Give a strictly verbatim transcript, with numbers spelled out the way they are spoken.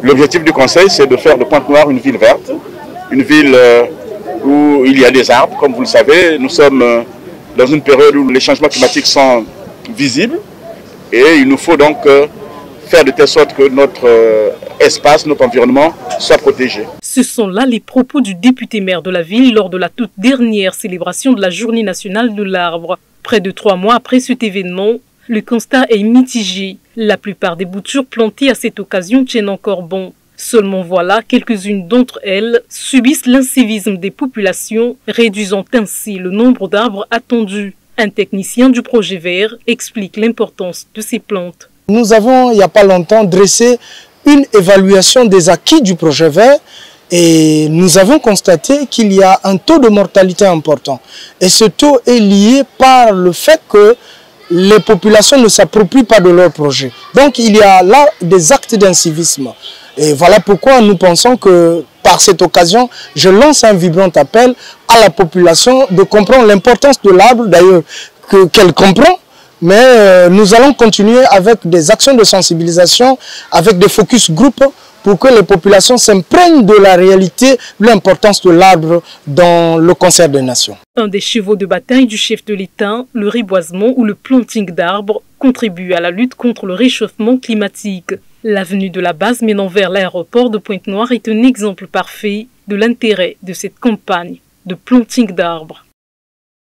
L'objectif du conseil, c'est de faire de Pointe-Noire une ville verte, une ville euh, où il y a des arbres. Comme vous le savez, nous sommes euh, dans une période où les changements climatiques sont visibles et il nous faut donc euh, faire de telle sorte que notre euh, espace, notre environnement soit protégé. Ce sont là les propos du député maire de la ville lors de la toute dernière célébration de la Journée nationale de l'arbre. Près de trois mois après cet événement, le constat est mitigé. La plupart des boutures plantées à cette occasion tiennent encore bon. Seulement voilà, quelques-unes d'entre elles subissent l'incivisme des populations, réduisant ainsi le nombre d'arbres attendus. Un technicien du projet vert explique l'importance de ces plantes. Nous avons, il n'y a pas longtemps, dressé une évaluation des acquis du projet vert et nous avons constaté qu'il y a un taux de mortalité important. Et ce taux est lié par le fait que les populations ne s'approprient pas de leur projet. Donc il y a là des actes d'incivisme. Et voilà pourquoi nous pensons que par cette occasion, je lance un vibrant appel à la population de comprendre l'importance de l'arbre, d'ailleurs que, qu'elle comprend. Mais euh, nous allons continuer avec des actions de sensibilisation, avec des focus group pour que les populations s'imprègnent de la réalité, de l'importance de l'arbre dans le concert des nations. Un des chevaux de bataille du chef de l'État, le reboisement ou le planting d'arbres, contribue à la lutte contre le réchauffement climatique. L'avenue de la base menant vers l'aéroport de Pointe-Noire est un exemple parfait de l'intérêt de cette campagne de planting d'arbres.